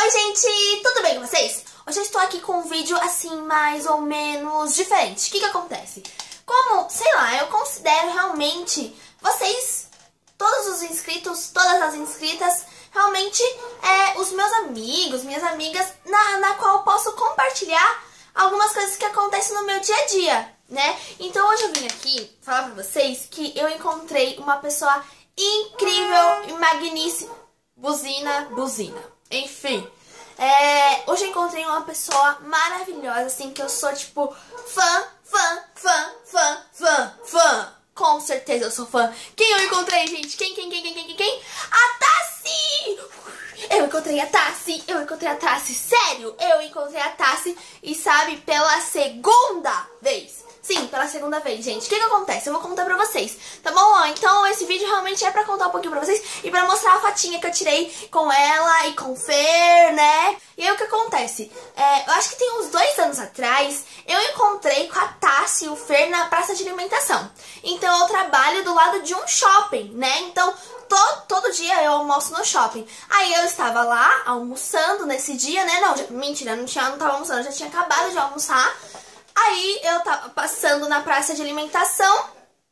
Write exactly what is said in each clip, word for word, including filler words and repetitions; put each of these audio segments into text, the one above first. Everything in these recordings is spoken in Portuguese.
Oi gente, tudo bem com vocês? Hoje eu estou aqui com um vídeo assim mais ou menos diferente. O que que acontece? Como, sei lá, eu considero realmente vocês, todos os inscritos, todas as inscritas, realmente é, os meus amigos, minhas amigas, na, na qual eu posso compartilhar algumas coisas que acontecem no meu dia a dia, né? Então hoje eu vim aqui falar pra vocês que eu encontrei uma pessoa incrível e magnífica. Buzina, buzina. Enfim, é, hoje eu encontrei uma pessoa maravilhosa, assim, que eu sou, tipo, fã, fã, fã, fã, fã, fã. Com certeza eu sou fã. Quem eu encontrei, gente? Quem, quem, quem, quem, quem, quem, quem? A Tassi! Eu encontrei a Tassi, eu encontrei a Tassi, sério, eu encontrei a Tassi e sabe, pela segunda vez. Sim, pela segunda vez, gente. O que que acontece? Eu vou contar pra vocês, tá bom? Então esse vídeo realmente é pra contar um pouquinho pra vocês e pra mostrar a fotinha que eu tirei com ela e com o Fer, né? E aí o que acontece? É, eu acho que tem uns dois anos atrás, eu encontrei com a Tassi e o Fer na praça de alimentação. Então eu trabalho do lado de um shopping, né? Então todo, todo dia eu almoço no shopping. Aí eu estava lá almoçando nesse dia, né? Não, já, mentira, não, tinha, não tava almoçando, eu já tinha acabado de almoçar. Aí eu tava passando na praça de alimentação,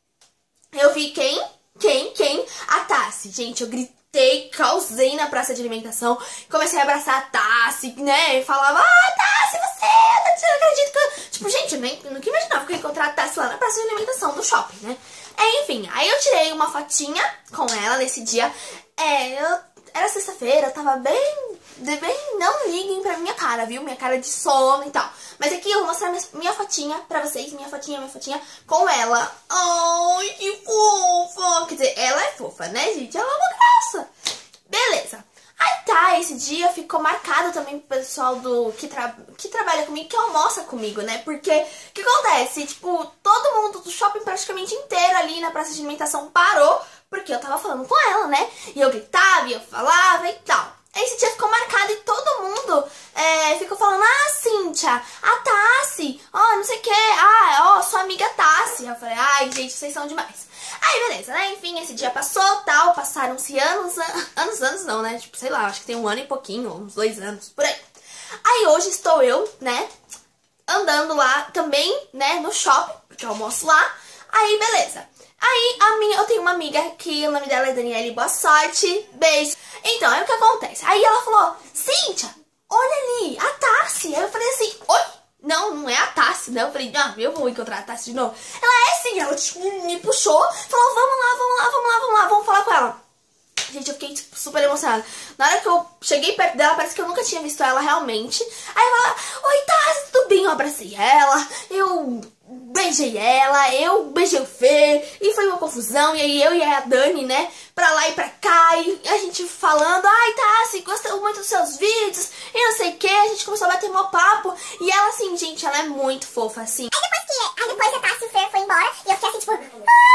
eu vi quem? Quem? Quem? A Tassi. Gente, eu gritei, causei na praça de alimentação, comecei a abraçar a Tassi, né? E falava, ah, Tassi, você, eu não acredito que eu... Tipo, gente, eu nem, nunca imaginava que eu ia encontrar a Tassi lá na praça de alimentação do shopping, né? É, enfim, aí eu tirei uma fotinha com ela nesse dia. É, eu, era sexta-feira, eu tava bem... bem, não liguem pra minha cara, viu? Minha cara de sono e tal. Mas aqui eu vou mostrar minha, minha fotinha pra vocês. Minha fotinha, minha fotinha com ela. Ai, que fofa. Quer dizer, ela é fofa, né, gente? Ela é uma graça. Beleza. Aí tá, esse dia ficou marcado também pro pessoal do, que, tra, que trabalha comigo, que almoça comigo, né? Porque, o que acontece? Tipo, todo mundo do shopping praticamente inteiro ali na praça de alimentação parou, porque eu tava falando com ela, né? E eu gritava, e eu falava e tal. Esse dia ficou marcado e todo mundo é, ficou falando, ah, Cíntia, a Tassi, ó, oh, não sei o que, ah, ó, oh, sua amiga Tassi. Eu falei, ai, gente, vocês são demais. Aí, beleza, né, enfim, esse dia passou, tal, passaram-se anos, anos, anos não, né, tipo, sei lá, acho que tem um ano e pouquinho, uns dois anos, por aí. Aí hoje estou eu, né, andando lá também, né, no shopping, porque eu almoço lá, aí, beleza. Aí, a minha, eu tenho uma amiga que o nome dela é Daniele, boa sorte, beijo. Então, aí o que acontece? Aí ela falou, Cíntia, olha ali, a Tassi. Aí eu falei assim, oi? Não, não é a Tassi, não. Eu falei, ah, eu vou encontrar a Tassi de novo. Ela é sim, ela tipo, me puxou, falou, vamos lá, vamos lá, vamos lá, vamos lá, vamos falar com ela. Gente, eu fiquei tipo, super emocionada. Na hora que eu cheguei perto dela, parece que eu nunca tinha visto ela realmente. Aí ela, oi Tassi, tudo bem? Eu abracei ela, eu... beijei ela, eu beijei o Fê, e foi uma confusão, e aí eu e a Dani, né, pra lá e pra cá, e a gente falando, ai, Tassi, gostou muito dos seus vídeos, e não sei o que, a gente começou a bater mó papo, e ela, assim, gente, ela é muito fofa, assim. Aí depois que, aí depois a Tassi e o Fer foi embora, e eu fiquei assim, tipo, ai,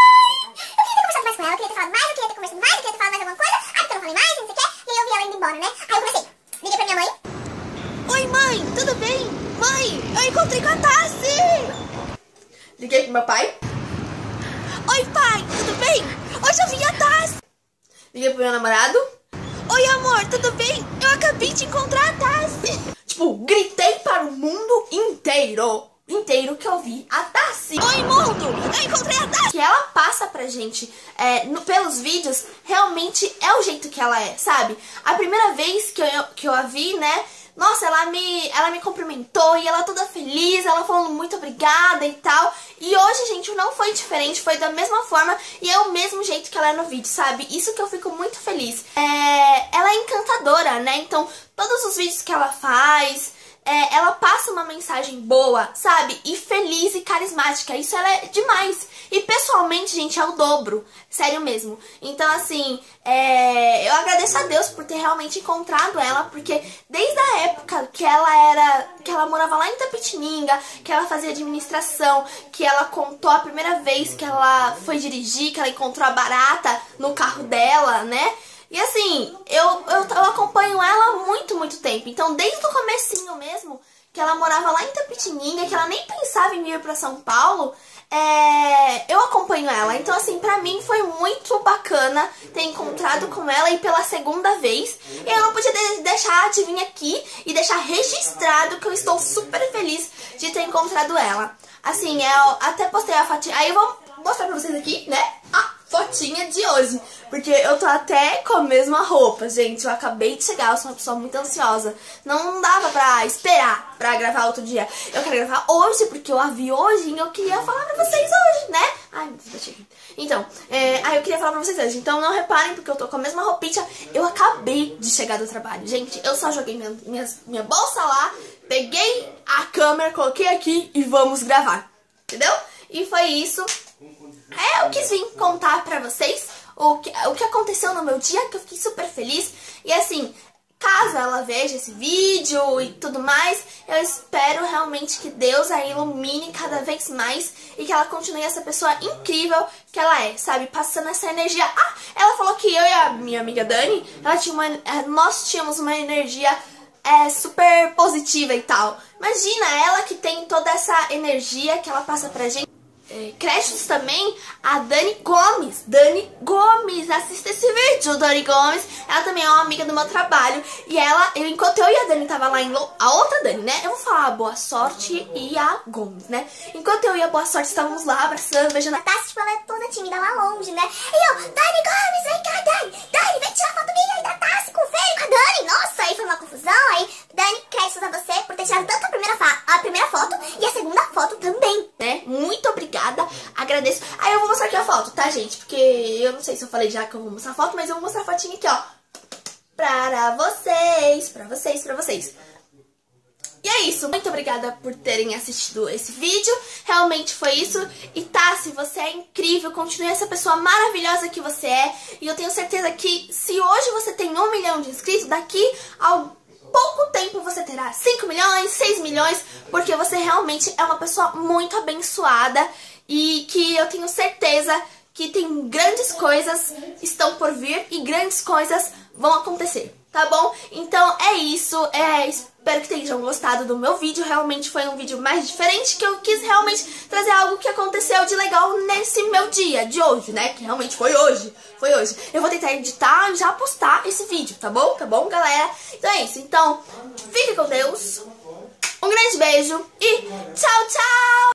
eu queria ter conversado mais com ela, eu queria ter falado mais, eu queria ter conversado mais, eu queria ter falado mais alguma coisa, ai, porque eu não falei mais, não sei o que, e aí eu vi ela indo embora, né, aí eu comecei, liguei pra minha mãe. Oi, mãe, tudo bem? Mãe, eu encontrei com a Tassi! Liguei pro meu pai. Oi, pai, tudo bem? Hoje eu vim a Tassi. Liguei pro meu namorado. Oi, amor, tudo bem? Eu acabei de encontrar a Tassi. Tipo, gritei para o mundo inteiro. Inteiro que eu vi a Tassi. Oi, mundo, eu encontrei a Tassi. Que ela passa pra gente é, no, pelos vídeos, realmente é o jeito que ela é, sabe? A primeira vez que eu, que eu a vi, né? Nossa, ela me, ela me cumprimentou e ela toda feliz, ela falando muito obrigada e tal. E hoje, gente, não foi diferente, foi da mesma forma e é o mesmo jeito que ela é no vídeo, sabe? Isso que eu fico muito feliz. É, ela é encantadora, né? Então, todos os vídeos que ela faz... É, ela passa uma mensagem boa, sabe? E feliz e carismática. Isso ela é demais. E pessoalmente, gente, é o dobro. Sério mesmo. Então, assim, é, eu agradeço a Deus por ter realmente encontrado ela. Porque desde a época que ela era... que ela morava lá em Itapetininga, que ela fazia administração, que ela contou a primeira vez que ela foi dirigir, que ela encontrou a barata no carro dela, né? E assim, eu, eu, eu acompanho ela há muito, muito tempo. Então, desde o comecinho mesmo, que ela morava lá em Itapetininga, que ela nem pensava em vir pra São Paulo, é, eu acompanho ela. Então, assim, pra mim foi muito bacana ter encontrado com ela e pela segunda vez. E eu não podia de deixar de vir aqui e deixar registrado que eu estou super feliz de ter encontrado ela. Assim, eu até postei a fotinha. Aí eu vou mostrar pra vocês aqui, né? A fotinha de hoje. Porque eu tô até com a mesma roupa, gente. Eu acabei de chegar, eu sou uma pessoa muito ansiosa. Não dava pra esperar pra gravar outro dia. Eu quero gravar hoje, porque eu a vi hoje e eu queria falar pra vocês hoje, né? Ai, meu Deus, bati aqui. Então, é, aí eu queria falar pra vocês hoje. Então não reparem, porque eu tô com a mesma roupinha. Eu acabei de chegar do trabalho. Gente, eu só joguei minha, minha, minha bolsa lá, peguei a câmera, coloquei aqui e vamos gravar. Entendeu? E foi isso. É, eu quis vir contar pra vocês o que, o que aconteceu no meu dia, que eu fiquei super feliz. E assim, caso ela veja esse vídeo e tudo mais, eu espero realmente que Deus a ilumine cada vez mais e que ela continue essa pessoa incrível que ela é, sabe? Passando essa energia. Ah, ela falou que eu e a minha amiga Dani, ela tinha uma, nós tínhamos uma energia é, super positiva e tal. Imagina ela que tem toda essa energia que ela passa pra gente. É, créditos também a Dani Gomes. Dani Gomes, assista esse vídeo, Dani Gomes. Ela também é uma amiga do meu trabalho. E ela, eu, enquanto eu e a Dani tava lá em Lo... a outra Dani, né? Eu vou falar a Boa Sorte e a Gomes, né? Enquanto eu e a Boa Sorte estávamos lá abraçando, beijando a Tassi, tipo, ela é toda tímida lá longe, né? E eu, Dani Gomes, vem cá, Dani. Dani, vem tirar foto minha aí da Tassi com o Fê, com a Dani. Nossa, aí foi uma confusão. Aí, Dani, créditos a você por ter tirado tanto a primeira, fa a primeira foto e a segunda foto também, né? Muito obrigada, agradeço. Aí eu vou mostrar aqui a foto, tá, gente? Porque eu não sei se eu falei já que eu vou mostrar a foto, mas eu vou mostrar a fotinha aqui, ó. Pra vocês, pra vocês, pra vocês. E é isso, muito obrigada por terem assistido esse vídeo. Realmente foi isso. E Tassi, você é incrível, continue essa pessoa maravilhosa que você é. E eu tenho certeza que se hoje você tem um milhão de inscritos, daqui ao pouco tempo você terá cinco milhões, seis milhões, porque você realmente é uma pessoa muito abençoada e que eu tenho certeza que tem grandes coisas estão por vir e grandes coisas vão acontecer, tá bom? Então é isso, é, espero que tenham gostado do meu vídeo. Realmente foi um vídeo mais diferente, que eu quis realmente trazer algo que aconteceu de legal nesse meu dia de hoje, né? Que realmente foi hoje, foi hoje. Eu vou tentar editar e já postar esse vídeo, tá bom? Tá bom, galera? Então é isso, então fique com Deus, um grande beijo e tchau, tchau!